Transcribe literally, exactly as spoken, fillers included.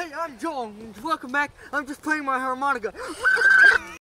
Hi, I'm Joel. Welcome back. I'm just playing my harmonica.